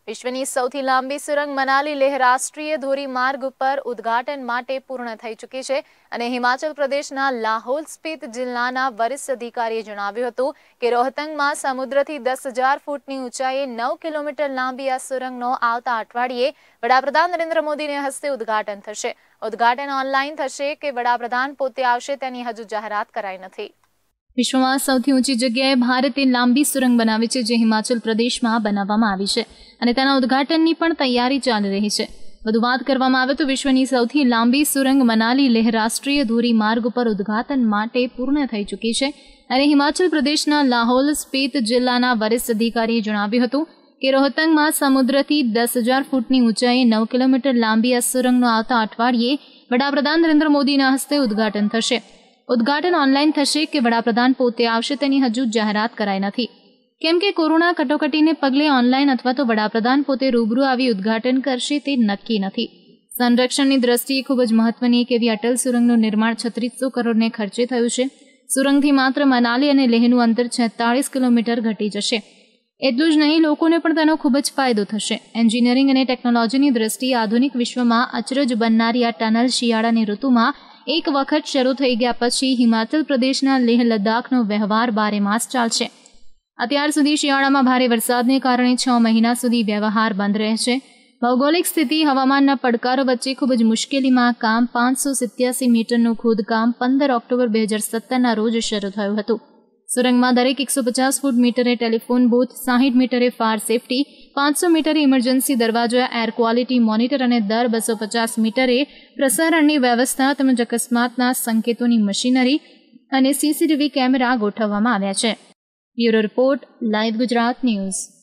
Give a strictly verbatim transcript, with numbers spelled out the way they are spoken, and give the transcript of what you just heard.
વિશ્વની સૌથી લાંબી સુરંગ મનાલી લેહ રાષ્ટ્રીય ધોરીમાર્ગ ઉપર ઉદ્ઘાટન માટે પૂર્ણ થઈ ચૂકી છે અને હિમાચલ પ્રદેશના લાહોલ સ્પિત જિલ્લાના વરિષ્ઠ અધિકારીએ જણાવ્યું હતું કે રોહતંગમાં સમુદ્રથી દસ હજાર ફૂટની ઊંચાઈએ નવ કિલોમીટર લાંબી આ સુરંગનો આવતા અઠવાડિયે વડાપ્રધાન નરેન્દ્ર મોદીના હસ્તે ઉદ્ઘાટન થશે। ઉદ્ઘાટન ઓનલાઈન થશે કે વડાપ્રધાન પોતે આવશે તેની હજુ જાહેરાત કરાઈ નથી। વિશ્વમાં સૌથી ઊંચી જગ્યાએ ભારતે લાંબી સુરંગ બનાવી છે, જે હિમાચલ પ્રદેશમાં બનાવવામાં આવી છે અને તેના ઉદ્ઘાટનની પણ તૈયારી ચાલી રહી છે। વધુ વાત કરવામાં આવે તો વિશ્વની સૌથી લાંબી સુરંગ મનાલી લેહ રાષ્ટ્રીય ધોરીમાર્ગ ઉપર ઉદ્ઘાટન માટે પૂર્ણ થઈ ચૂકી છે અને હિમાચલ પ્રદેશના લાહોલ સ્પિત જિલ્લાના વરિષ્ઠ અધિકારીએ જણાવ્યું હતું કે રોહતંગમાં સમુદ્રથી દસ હજાર ફૂટની ઊંચાઈએ નવ કિલોમીટર લાંબી આ સુરંગનો આવતા અઠવાડિયે વડાપ્રધાન નરેન્દ્ર મોદીના હસ્તે ઉદ્ઘાટન થશે। ઉદ્ઘાટન ઓનલાઈન થશે કે વડાપ્રધાન પોતે આવશે તેની હજુ જાહેરાત કરાઈ નથી, કેમ કે કોરોના કટોકટીને પગલે ઓનલાઈન અથવા તો વડાપ્રધાન પોતે રૂબરૂ આવી ઉદ્ઘાટન કરશે તે નક્કી નથી। સંરક્ષણની દ્રષ્ટિએ ખૂબ જ મહત્વની એક એવી અટલ સુરંગનું નિર્માણ છત્રીસો કરોડને ખર્ચે થયું છે। સુરંગથી માત્ર મનાલી અને લેહનું અંતર છેતાળીસ કિલોમીટર ઘટી જશે। એટલું જ નહીં, લોકોને પણ તેનો ખૂબ જ ફાયદો થશે। એન્જિનિયરિંગ અને ટેકનોલોજીની દ્રષ્ટિએ આધુનિક વિશ્વમાં અચરજ બનનારી આ ટનલ શિયાળાની ઋતુમાં એક વખત શરૂ થઈ ગયા પછી હિમાચલ પ્રદેશના લેહ લદ્દાખનો વ્યવહાર બારે માસ ચાલશે। અત્યાર સુધી શિયાળામાં ભારે વરસાદને કારણે છ મહિના સુધી વ્યવહાર બંધ રહેશે। ભૌગોલિક સ્થિતિ, હવામાનના પડકારો વચ્ચે ખૂબ જ મુશ્કેલીમાં કામ પાંચસો સિત્યાસી મીટરનું ખોદકામ પંદર ઓક્ટોબર બે હજાર સત્તરના રોજ શરૂ થયું હતું। સુરંગમાં દરેક એકસો પચાસ ફૂટ મીટરે ટેલિફોન બૂથ, સાહીઠ મીટરે ફાયર સેફટી, પાંચસો મીટરે ઇમરજન્સી દરવાજા, એર ક્વોલિટી મોનિટર અને દર બસો પચાસ મીટરે પ્રસારણની વ્યવસ્થા તેમજ અકસ્માતના સંકેતોની મશીનરી અને સીસીટીવી કેમેરા ગોઠવવામાં આવ્યા છે। Bureau report, live Gujarat news.